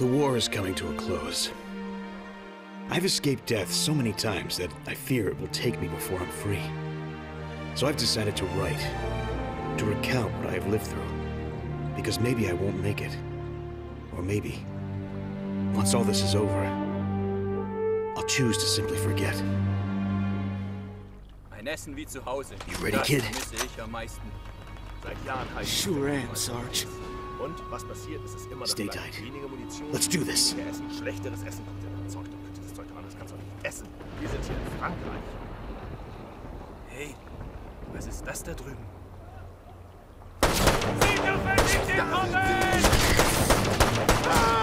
The war is coming to a close. I've escaped death so many times that I fear it will take me before I'm free. So I've decided to write, to recount what I have lived through. Because maybe I won't make it. Or maybe, once all this is over, I'll choose to simply forget. Ein Essen wie zu Hause. You ready, kid? Das vermisse ich am meisten. Seit Jahren heißt es, Sure am, Sarge. und was passiert, ist es immer, dass Stay man tight. weniger Munition, Let's do this. weniger Essen, schlechteres Essen kommt in Zeug. Dieses Zeug anders kannst du nicht essen. Wir sind hier in Frankreich. Hey, was ist das da drüben? Sieht auf, wenn ich hier komme!